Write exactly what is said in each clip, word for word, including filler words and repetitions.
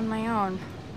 on my own.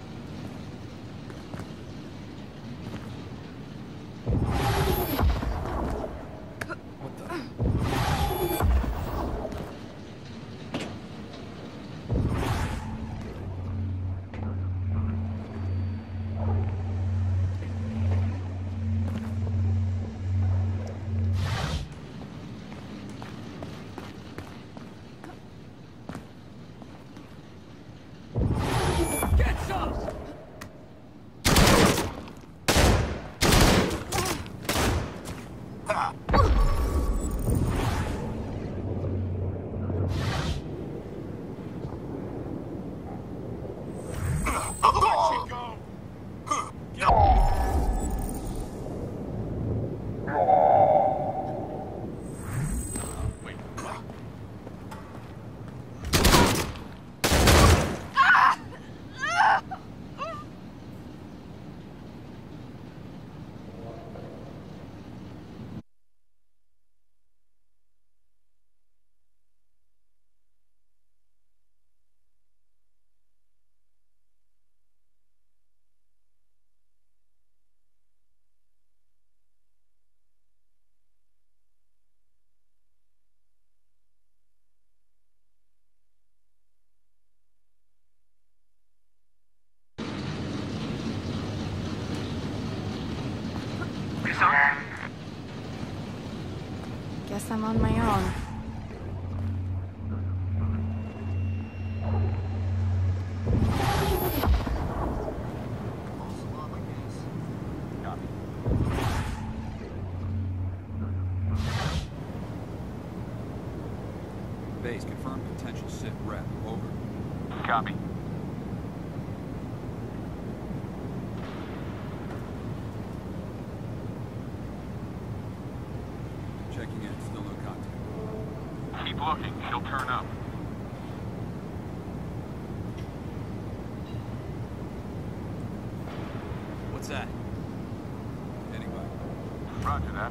Guess I'm on my own. Base, confirm potential sit rep. Over. Copy. Checking in, still no contact. Keep looking, she'll turn up. What's that? Anyway. Roger that.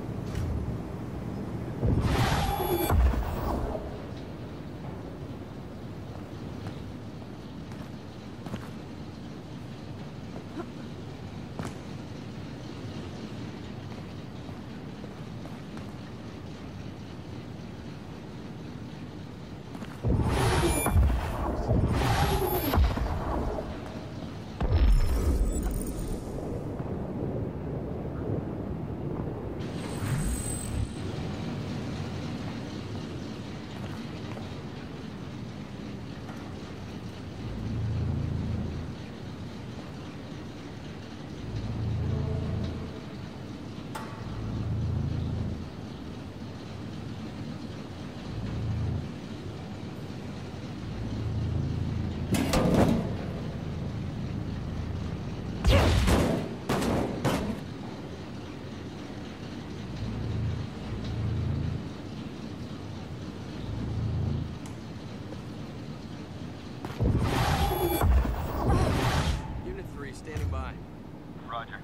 Standing by. Roger.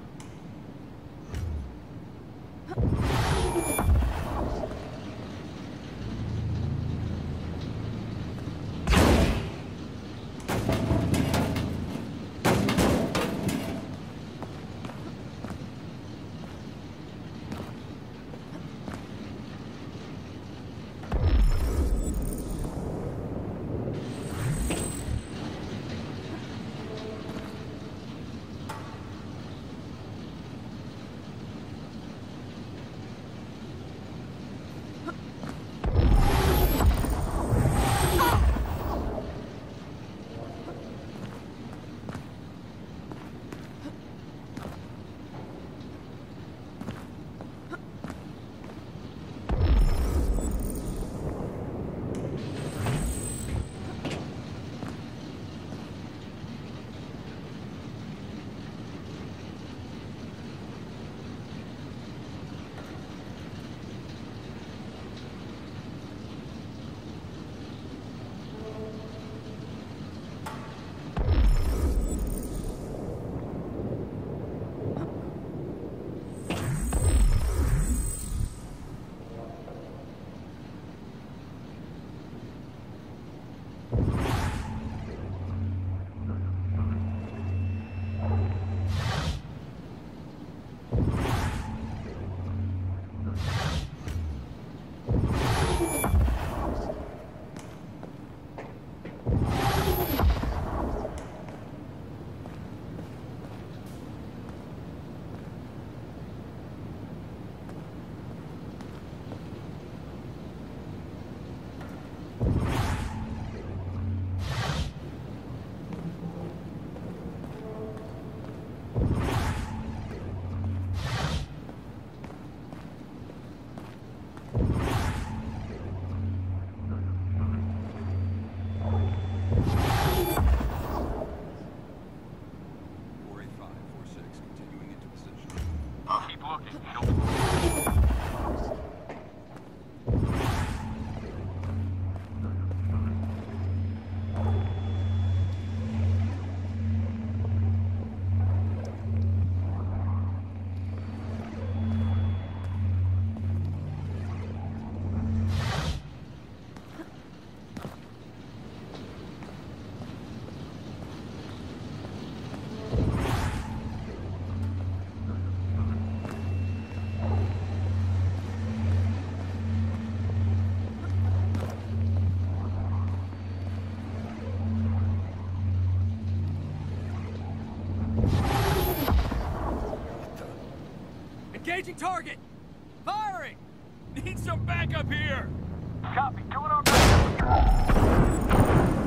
Engaging target! Firing! Need some backup here! Copy. Doing our best.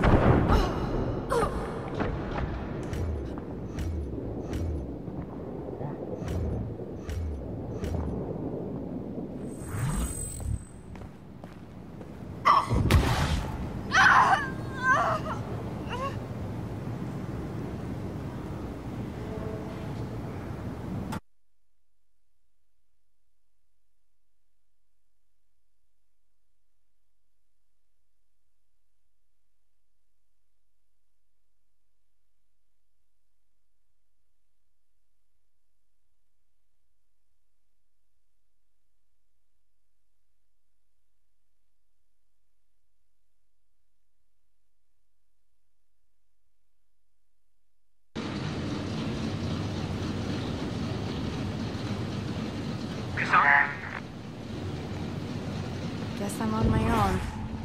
Guess I'm on my own.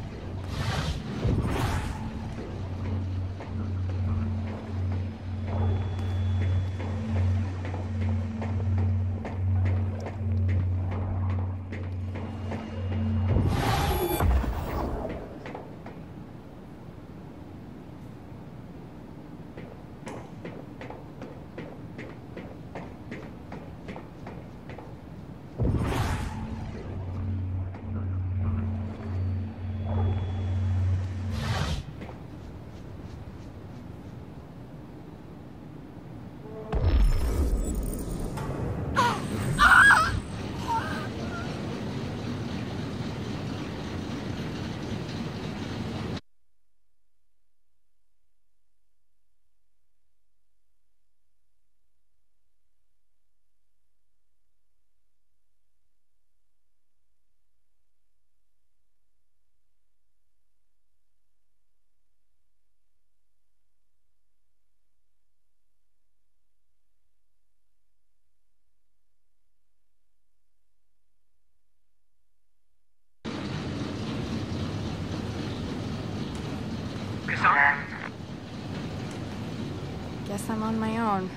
Guess I'm on my own.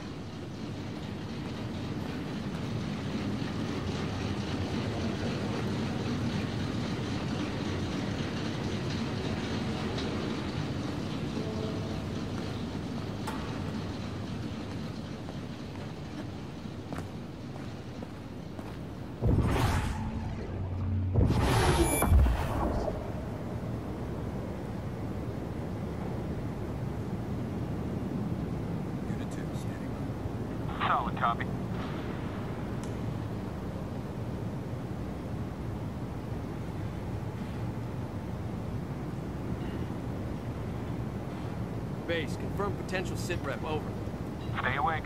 Unit two, standing by. Solid copy. Base, confirm potential sit rep, over. Stay awake.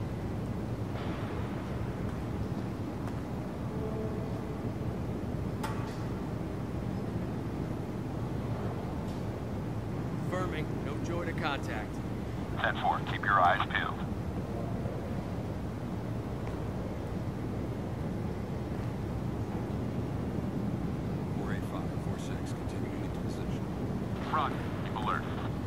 Confirming, no joy to contact. ten four, keep your eyes peeled. four eight five, four six, continuing into position. Roger. Alert.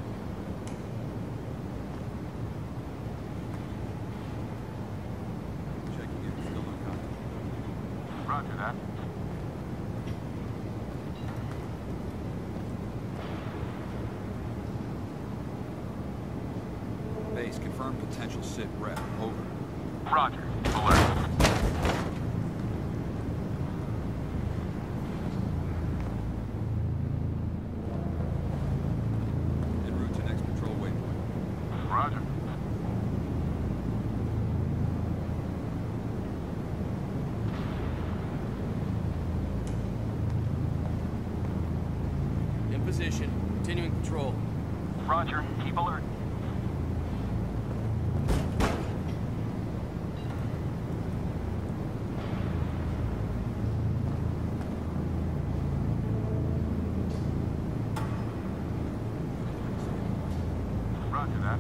Checking in, still no contact. Roger that. Base, confirm potential sit rep. Over. Roger. Alert. En route to next patrol waypoint. Roger. position. Continuing patrol. Roger. Keep alert. Roger that.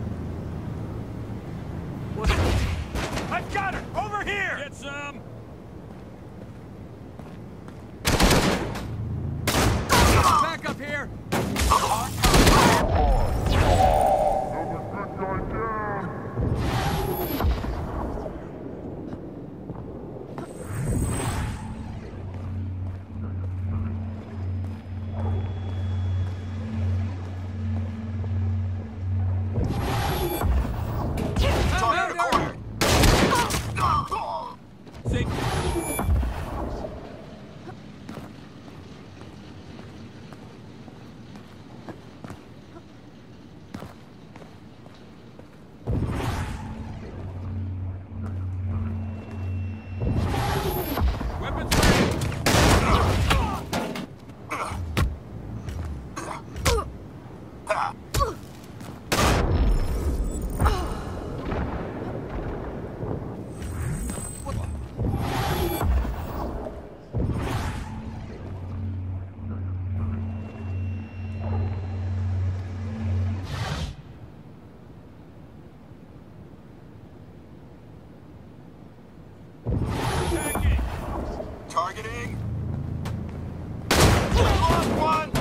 What's I've got her! Over here! Get some! Back up here! Target acquired. Sink. Weapons ready! Targeting. Lost one.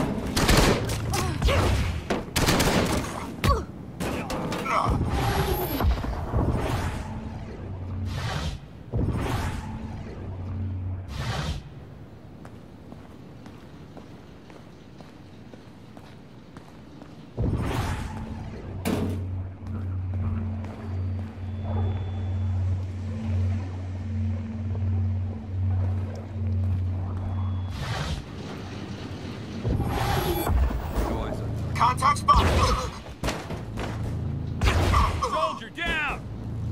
Contact spot. Soldier down!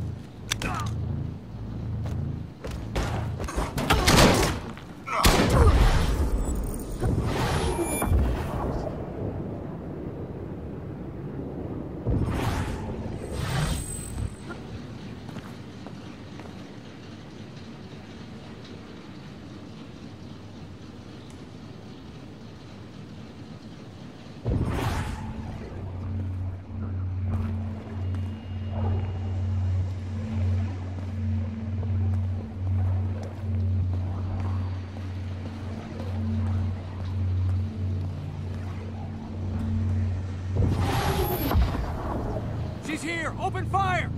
She's here! Open fire!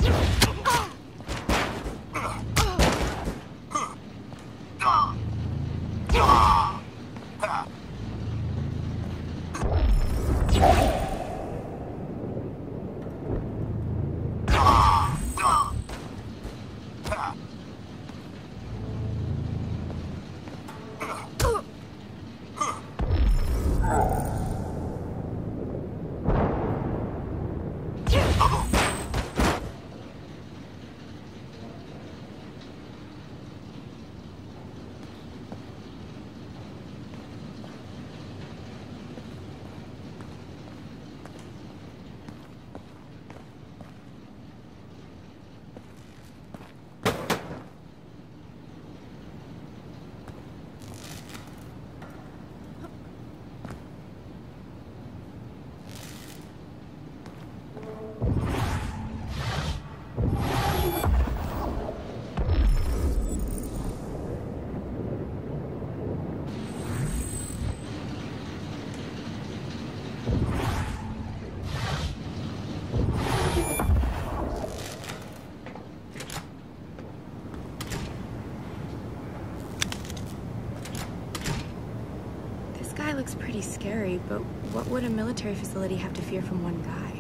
This guy looks pretty scary, but what would a military facility have to fear from one guy?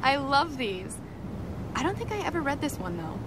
I love these. I don't think I ever read this one, though.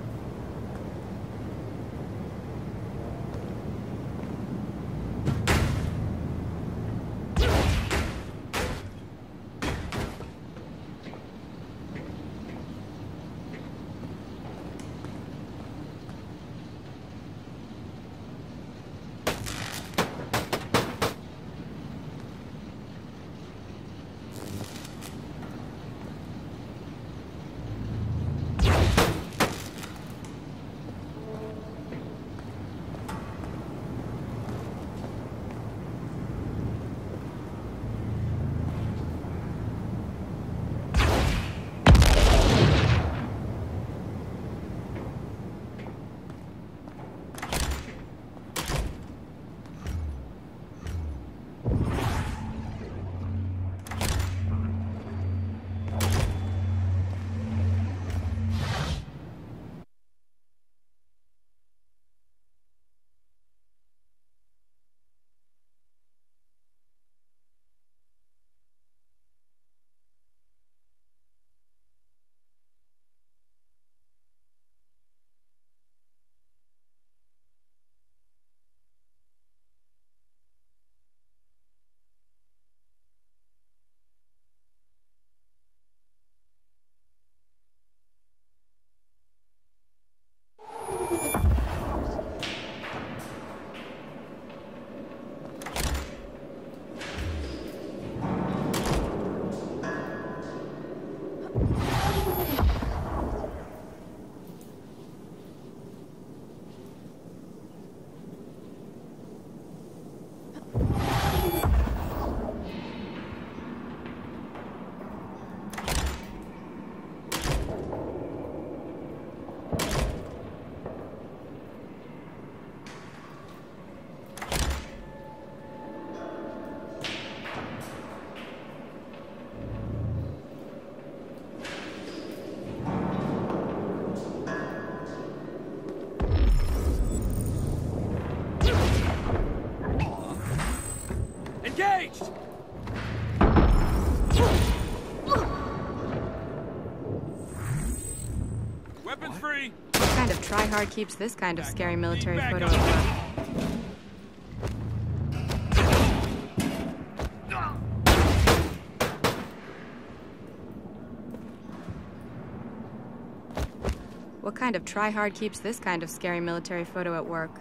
Engaged! Weapons free! What kind of try-hard keeps this kind of scary military Back photo up. at work? What kind of try-hard keeps this kind of scary military photo at work?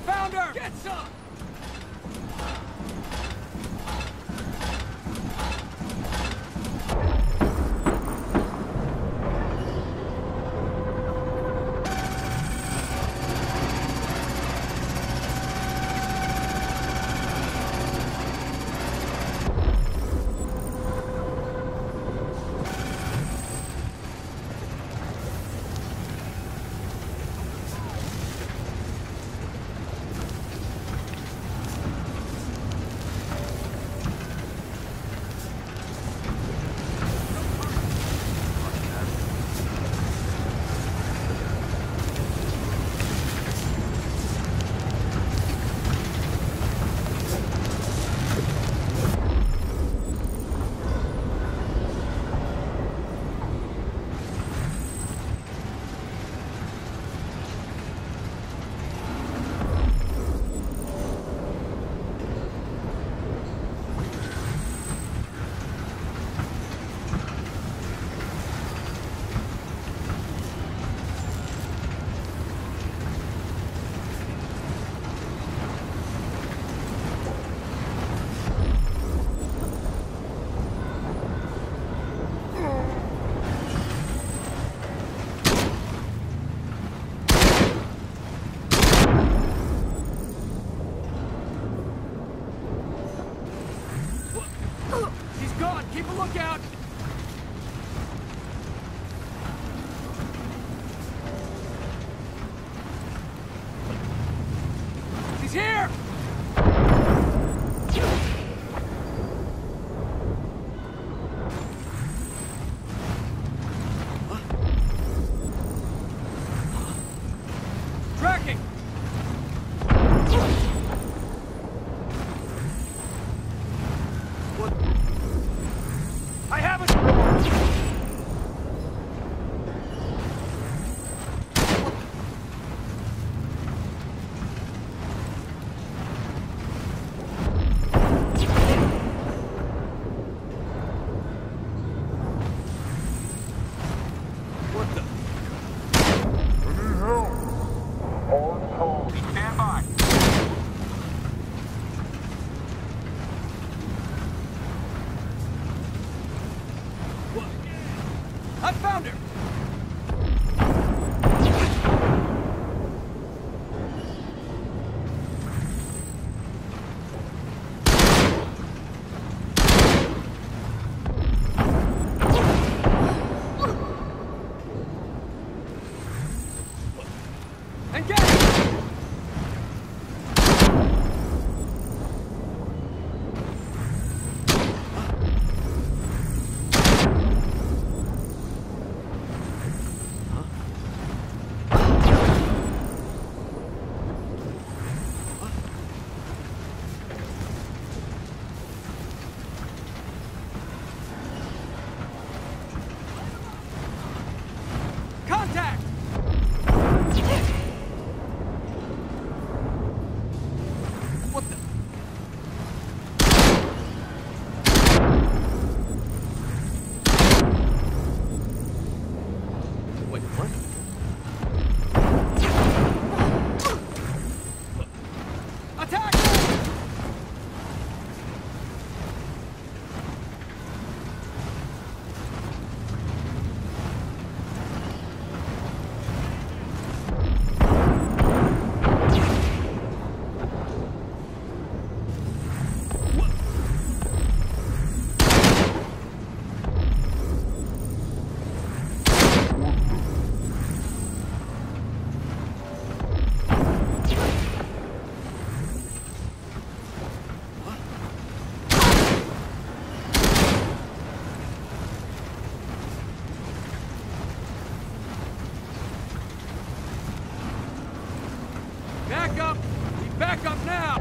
found her! Get some! Keep a lookout! He's here! Tracking! What? I have it! What the? Stand by. What? I found her! Engage! Contact! What the? Wait, what? Attack! Back up! We back up now!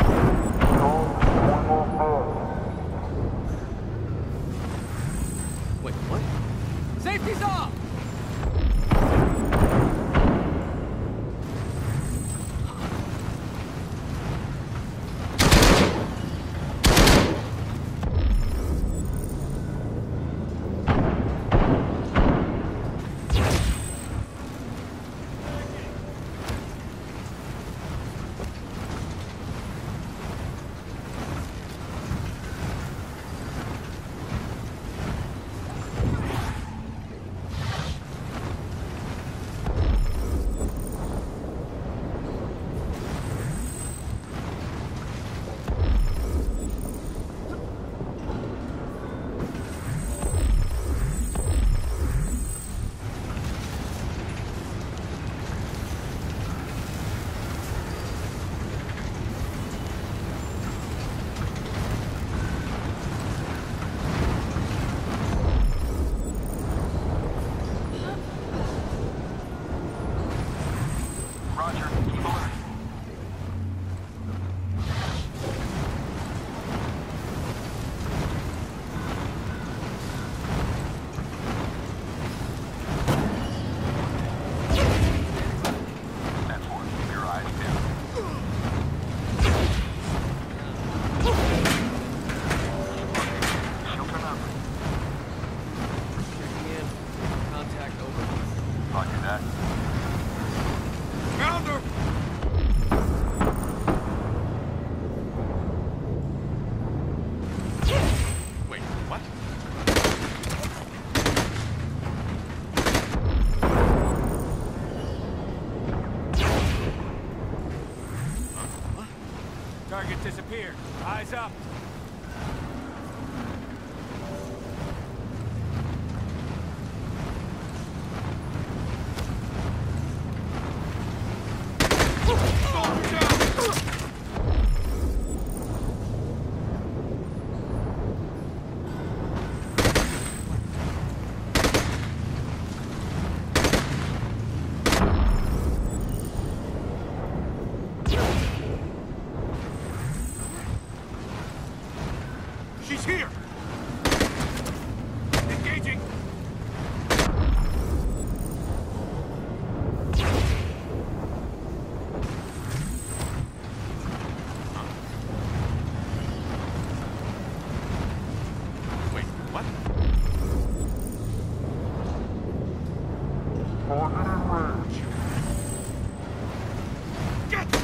Wait, what? Safety's off! disappeared. Eyes up. She's here! Engaging! Wait, what? Get!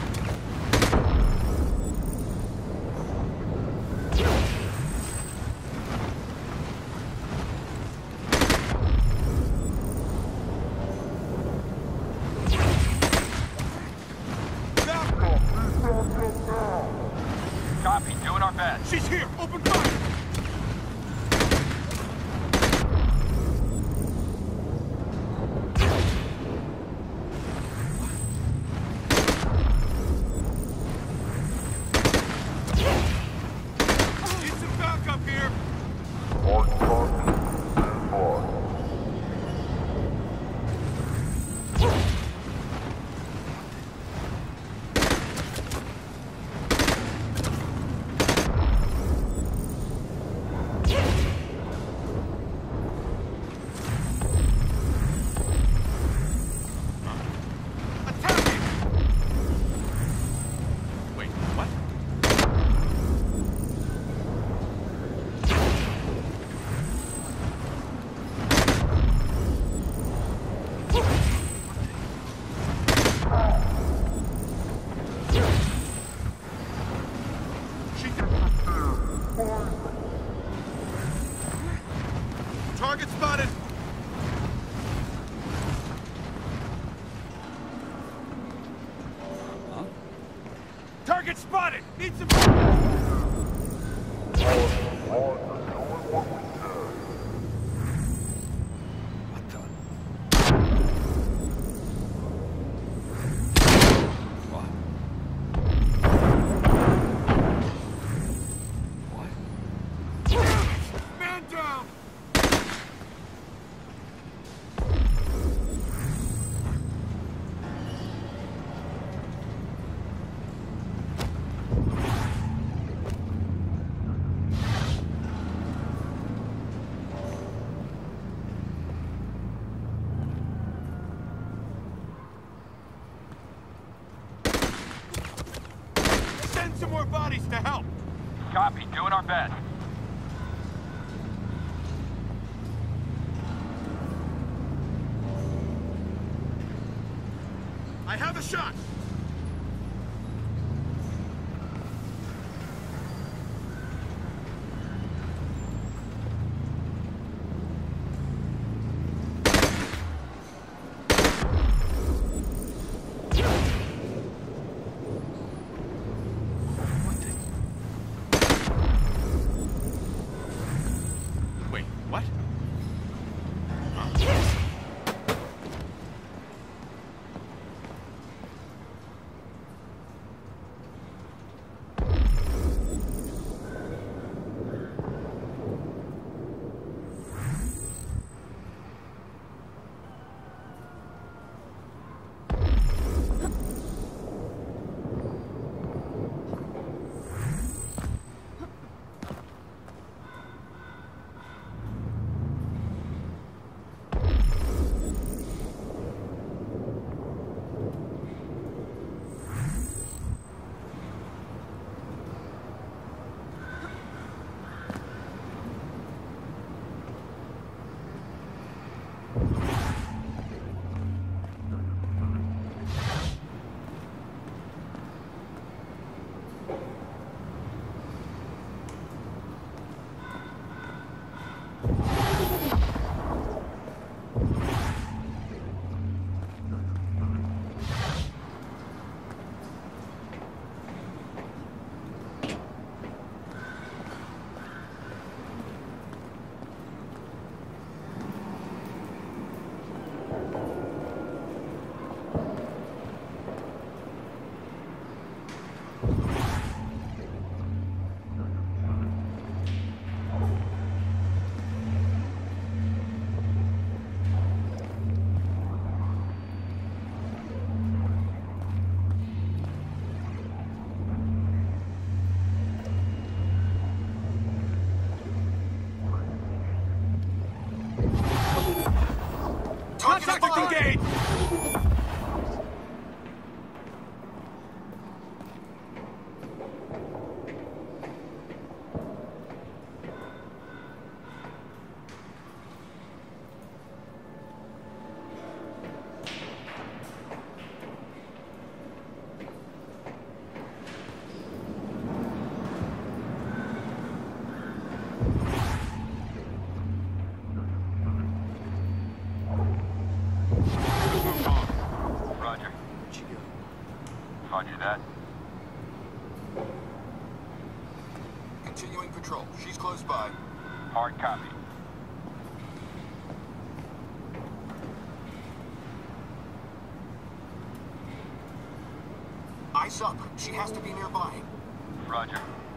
Copy, doing our best. She's here! Open fire! Need some backup here! Attacking! Wait, what? She... Target spotted! Target spotted! Need some... What the? What? What? Man down! Send some more bodies to help! Copy, doing our best. I have a shot! Wait, what? Engage! Roger. Where'd she go? Roger that. Continuing patrol. She's close by. Hard copy. Eyes up. She has to be nearby. Roger.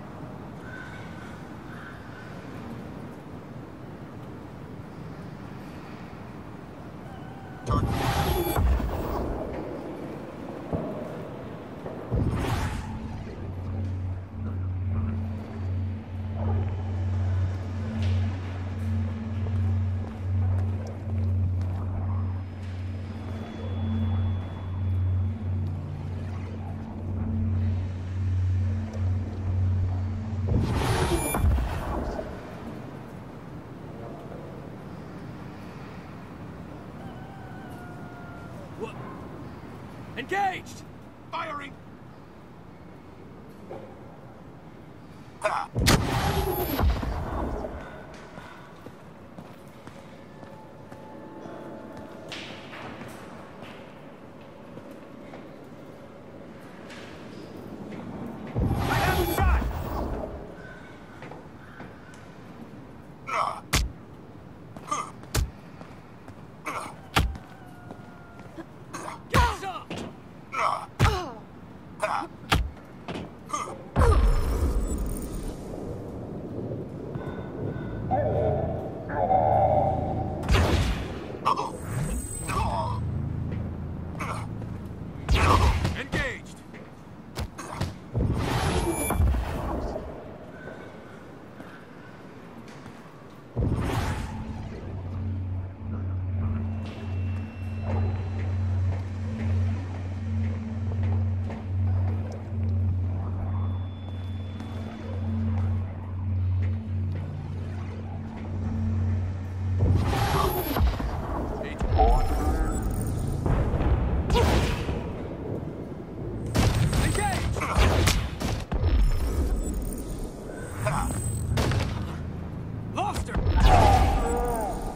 Target. What? Engaged! Firing! I have a shot! Get some! Engaged! Engaged! Lost her!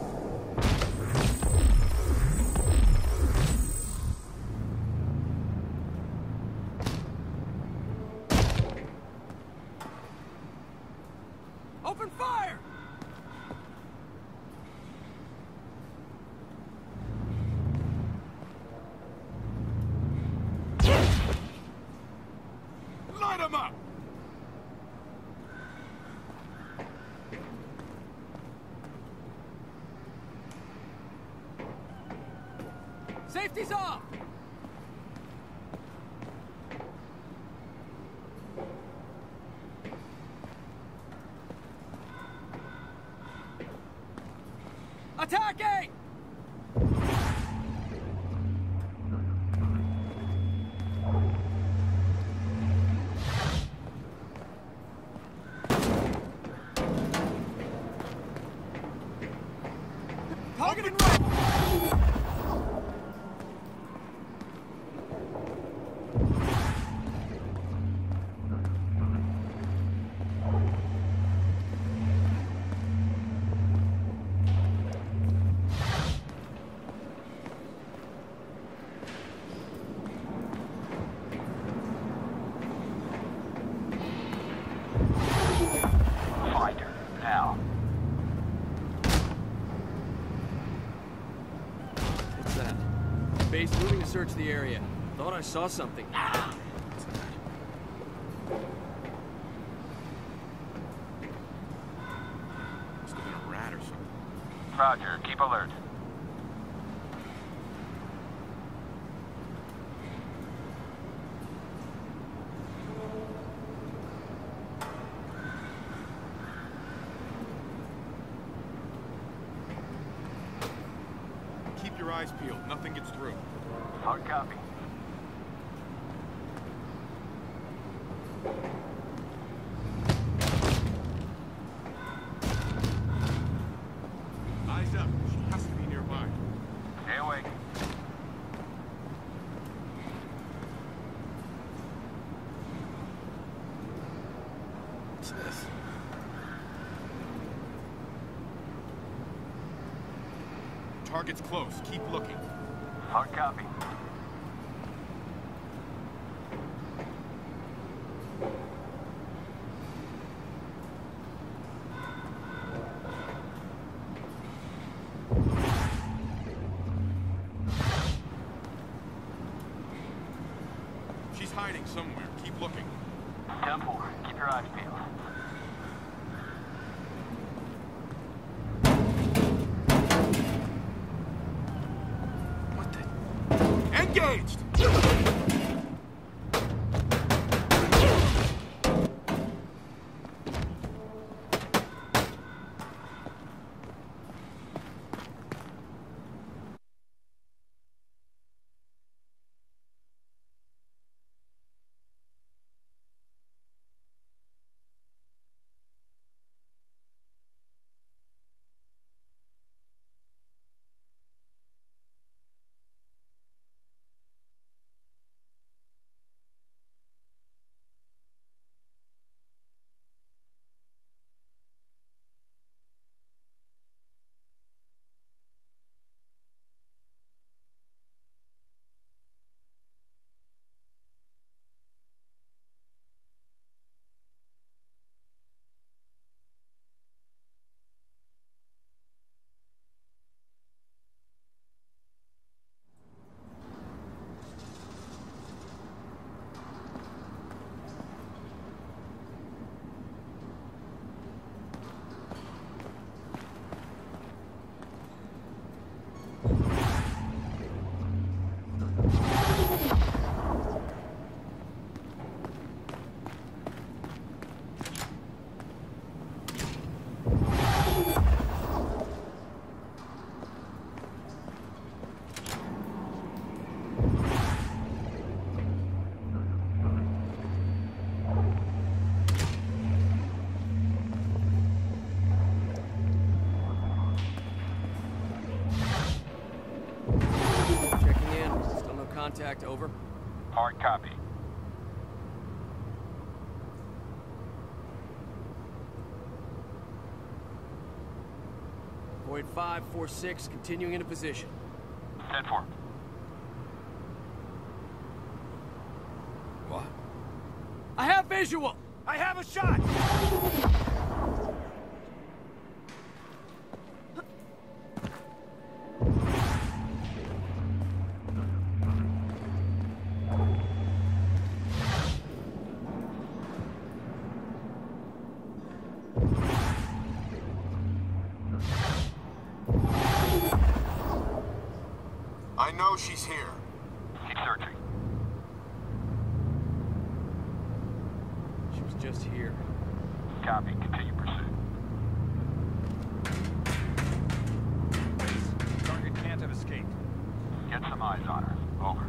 Open fire! Light 'em up! Safety's off! Attacking! Targeting right! Find her. Now. What's that? Base moving to search the area. Thought I saw something. Must have been a rat or something. Roger. Keep alert. Keep your your eyes peeled. Nothing gets through. Hard copy. Eyes up. She has to be nearby. Stay awake. What's this? Target's close. Keep looking. Hard copy. She's hiding somewhere. Keep looking. Temple, keep your eyes peeled. What the? Engaged! Contact, over. Hard copy. Void five four six, continuing into position. ten four. What? I have visual! I have a shot! I know she's here. Keep searching. She was just here. Copy. Continue pursuit. Target can't have escaped. Get some eyes on her. Over.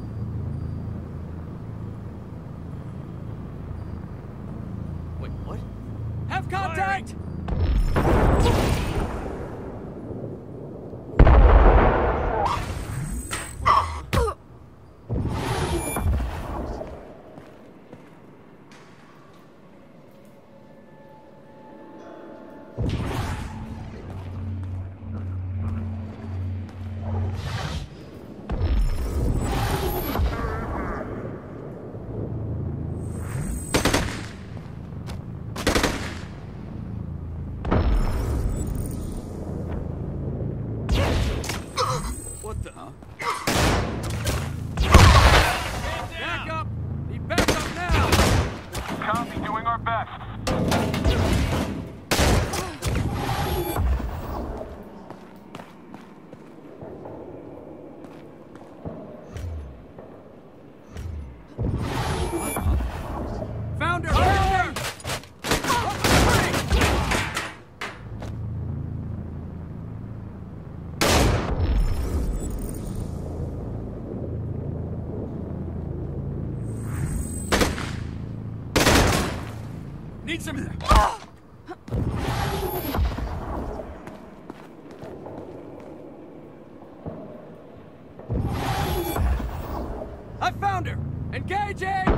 Wait, what? Have contact! What the? Huh? Back up! Need backup now! Copy. Doing our best. Found her! Found her! need some... I found her! Engaging!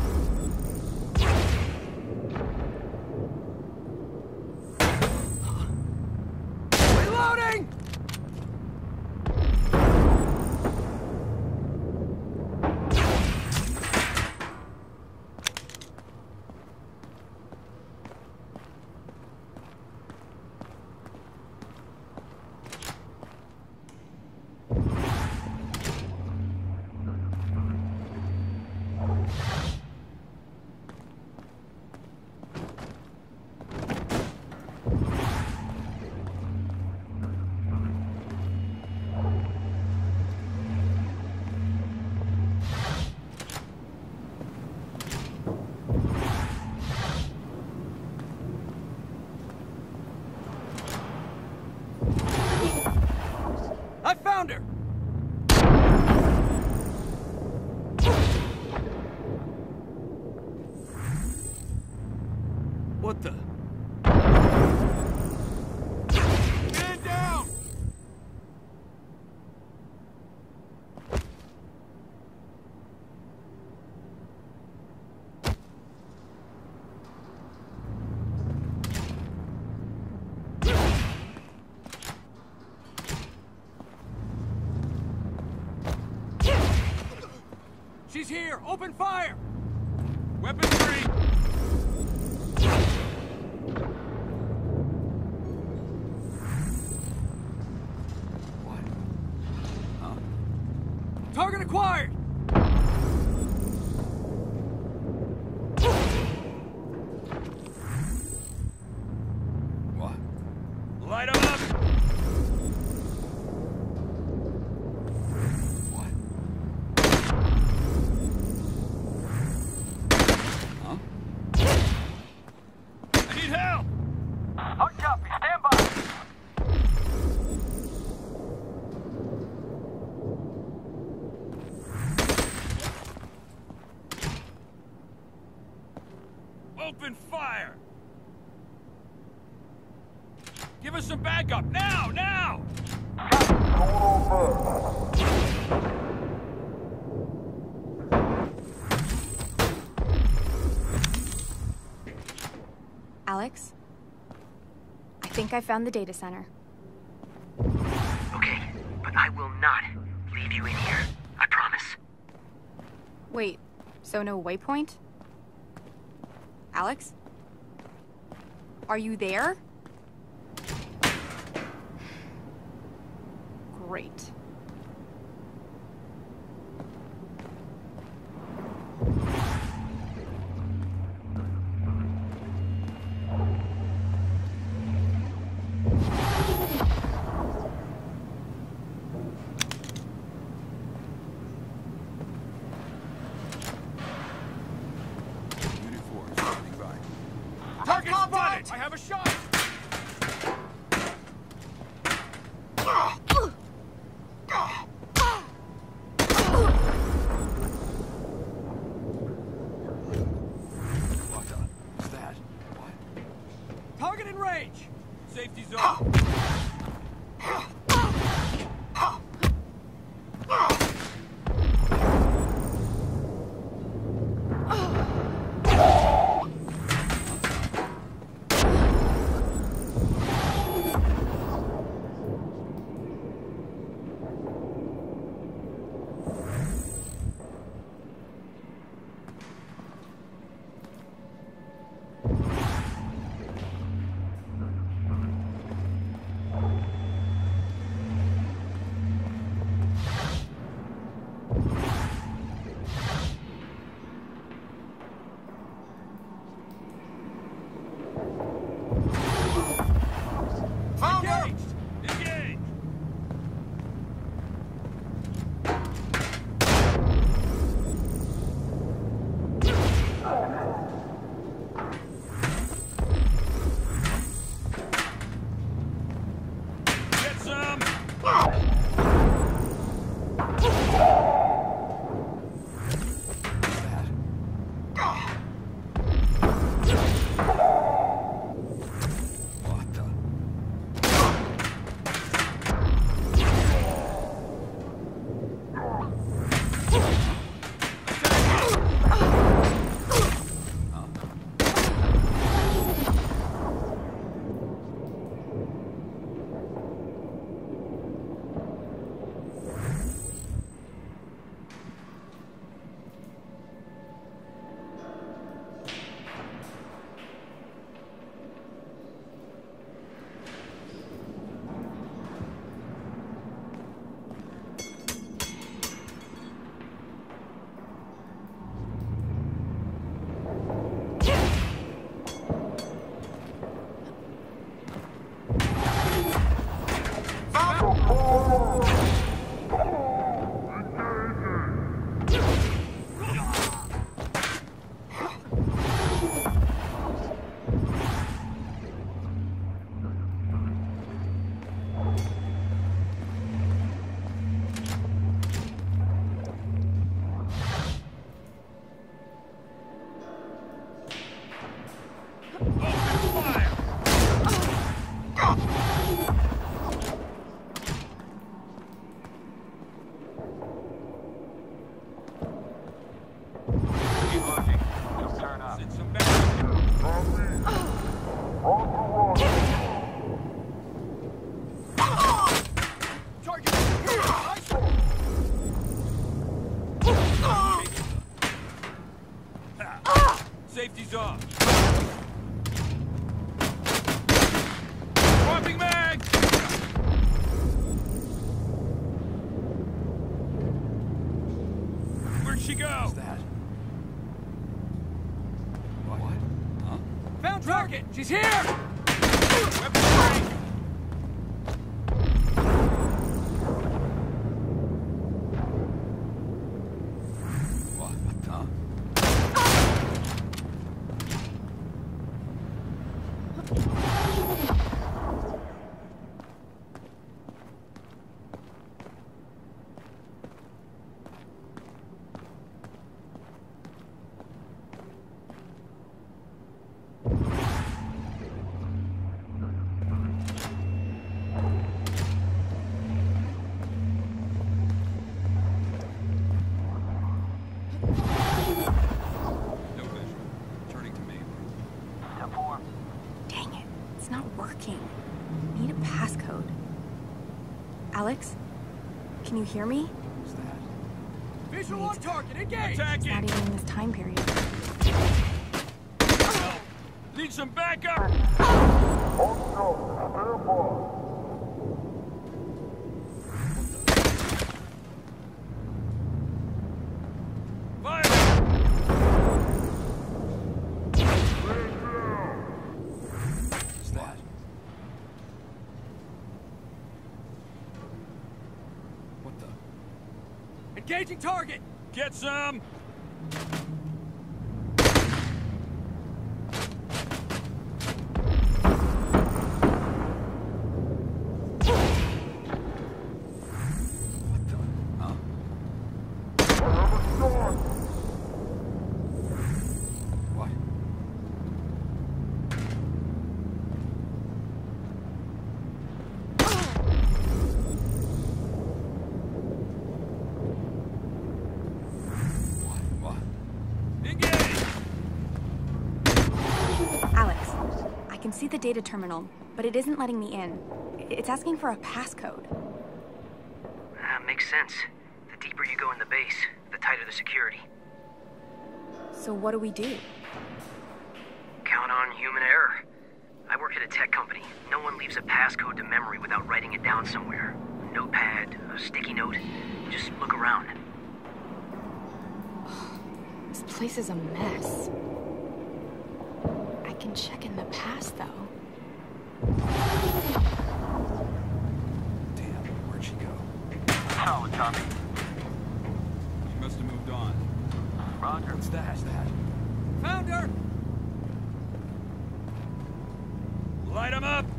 Reloading! I found her! What the? Man down! She's here! Open fire! Weapons free! What? Huh? Target acquired! What? Light 'em up! What? Huh? I need help! Hard copy. Stand by. Open fire! Give us some backup! Now! Now! Alex? I think I found the data center. Okay, but I will not leave you in here. I promise. Wait, so no waypoint? Alex? Are you there? Great. Unit four, standing by. Target spotted! I have a shot! Ease off. Dropping mag! Where'd she go? What's that? What? What? Huh? Found target! She's here! Weapon ready. What? What the? No visual. Turning to me. Step four. Dang it, it's not working. I need a passcode. Alex? Can you hear me? What's that? Visual on target, engage! It's not Attacking! even in this time period. Need some backup! Fire! What's that? What the? Engaging target! Get some! What the? Huh? What? What? What? Engage! Alex, I can see the data terminal, but it isn't letting me in. It's asking for a passcode. Uh, makes sense. The deeper you go in the base, the tighter the security. So what do we do? Count on human error. I work at a tech company. No one leaves a passcode to memory without writing it down somewhere. A notepad, a sticky note. Just look around. This place is a mess. I can check in the past, though. Damn, where'd she go? Solid copy. She must have moved on. Roger. What's that? What's that? Found her! Light 'em up!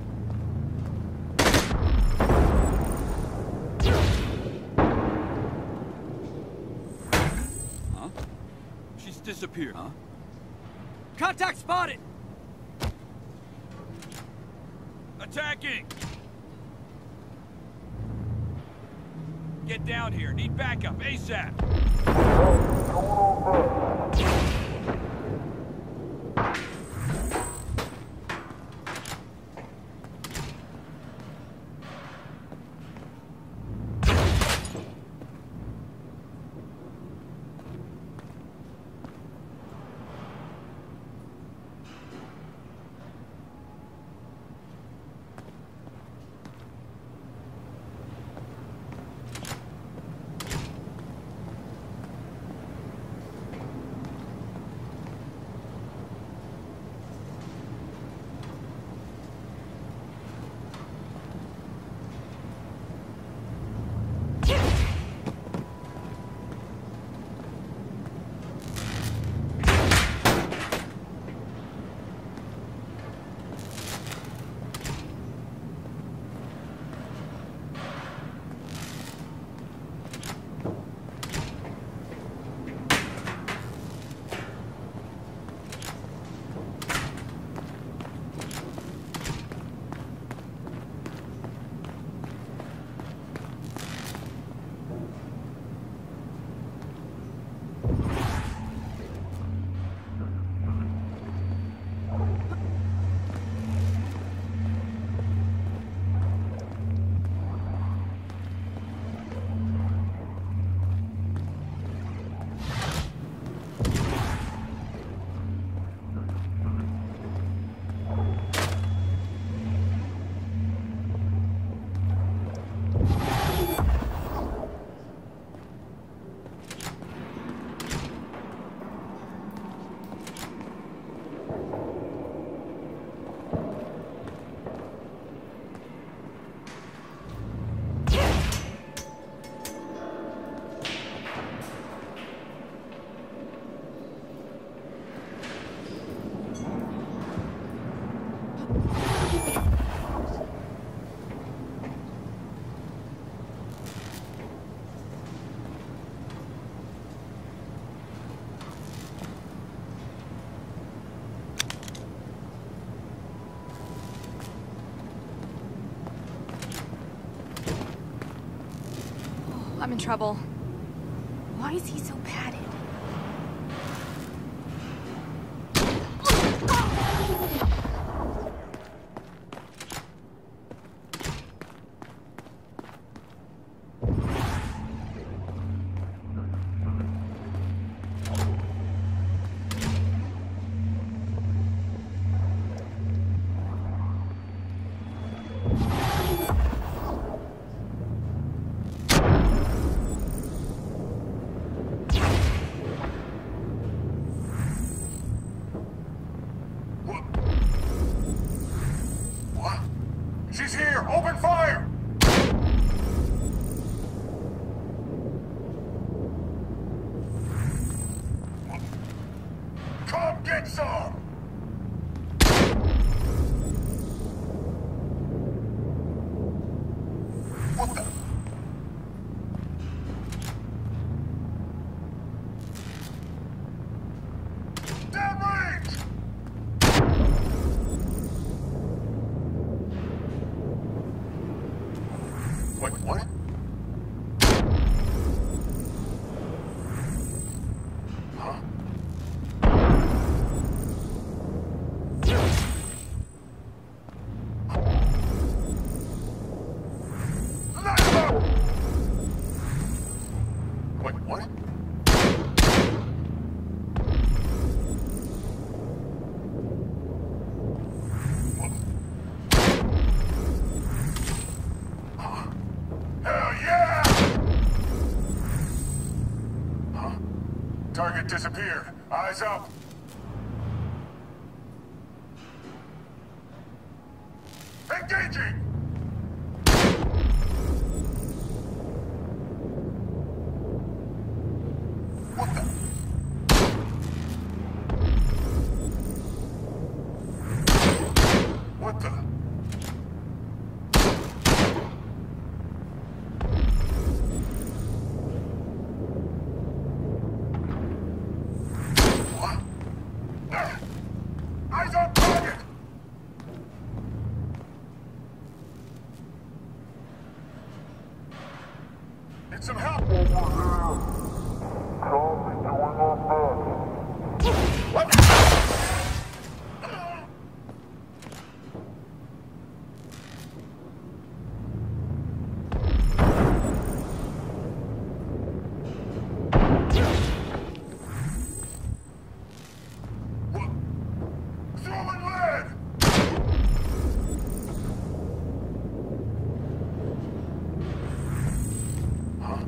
Huh? She's disappeared. Huh? Contact spotted! Attacking! Get down here. Need backup. ASAP. I'm in trouble. Why is he so padded? She's here! Open fire! Come get some! What the? Damn range! Wait, what? Huh? Light him up! Wait, what? What? Hell yeah! Huh? Target disappeared. Eyes up. Engaging! What the? What the? What? Ah! Eyes on target! Need some help! What? What? Throwing lead! Huh?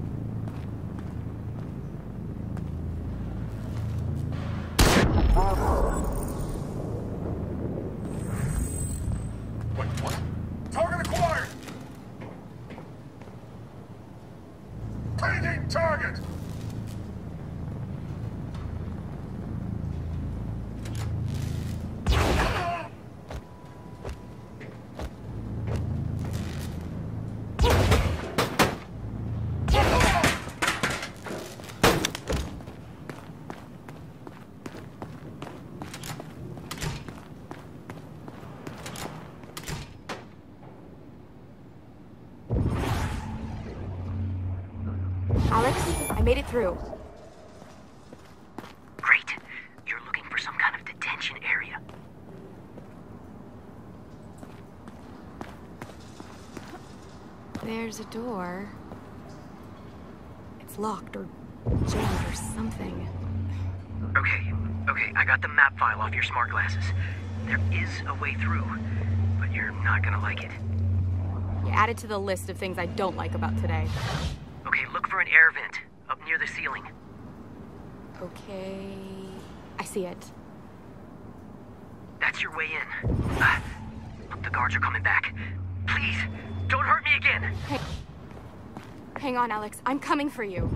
Wait, what? Target acquired! Painting target! Alex, I made it through. Great. You're looking for some kind of detention area. There's a door. It's locked or jammed or something. Okay, okay, I got the map file off your smart glasses. There is a way through, but you're not gonna like it. You added to the list of things I don't like about today. Okay, look for an air vent up near the ceiling. Okay... I see it. That's your way in. Ah, look, the guards are coming back. Please, don't hurt me again! Hey. Hang on, Alex. I'm coming for you.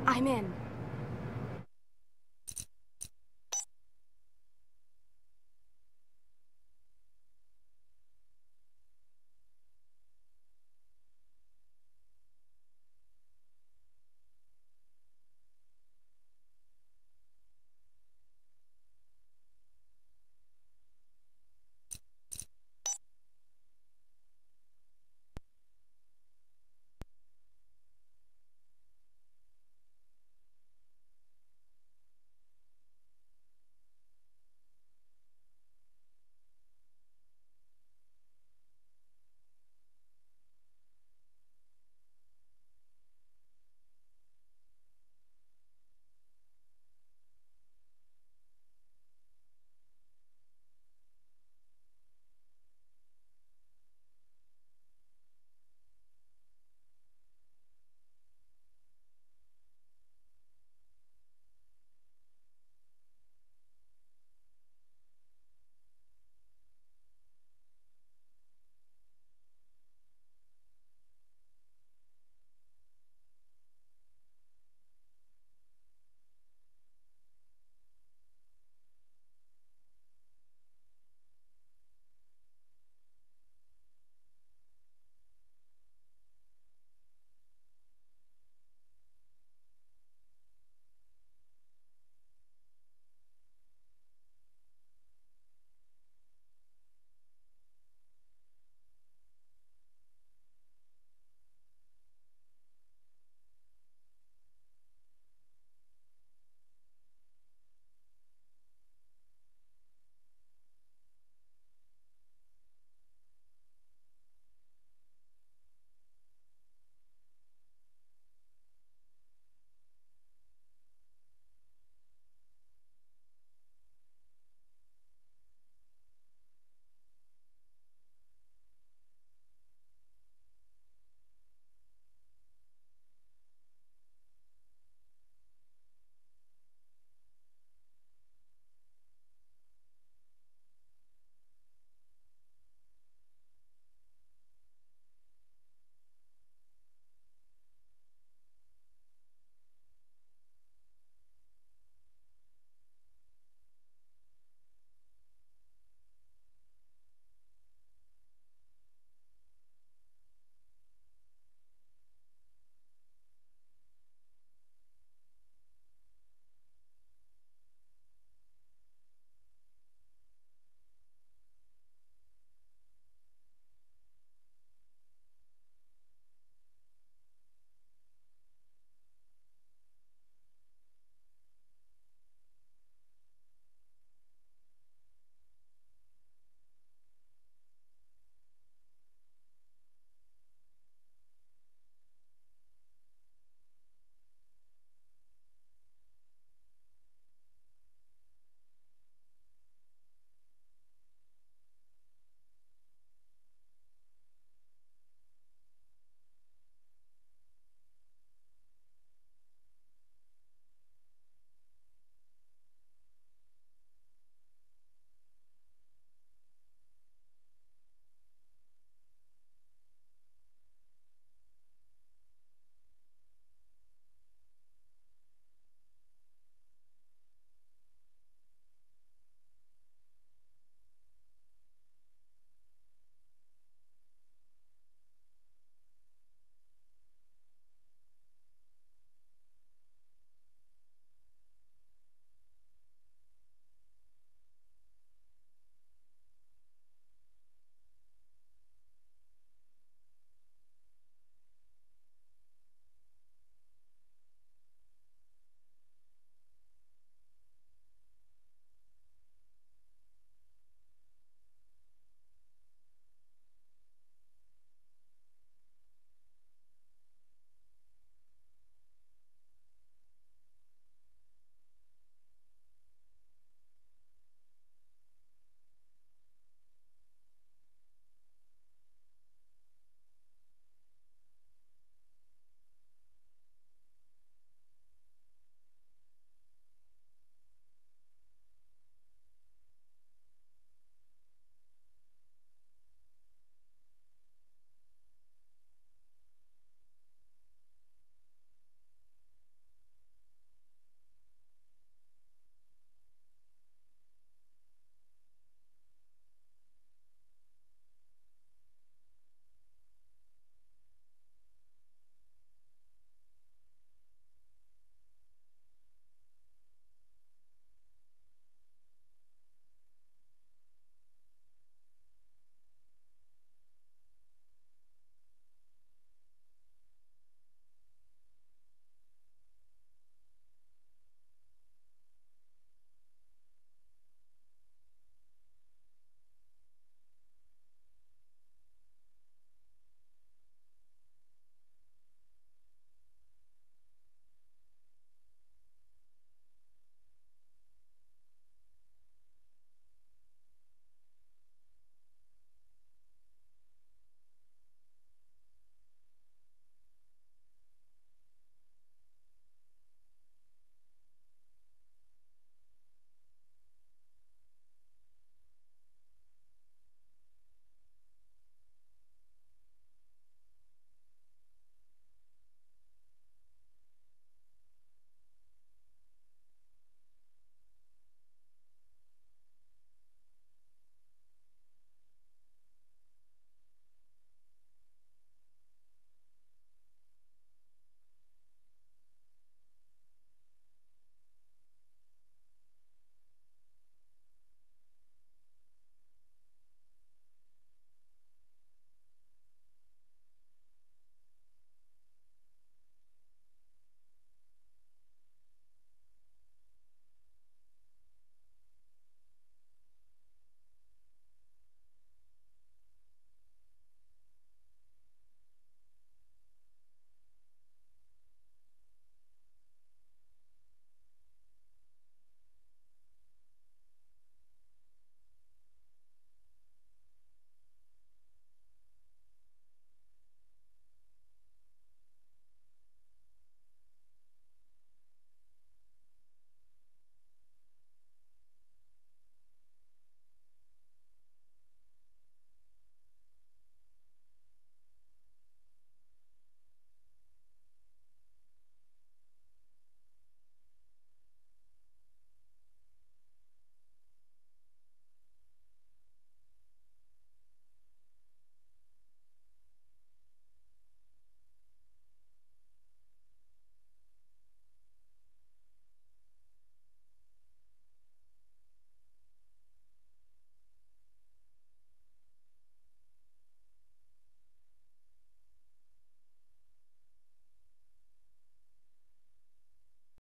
I'm in.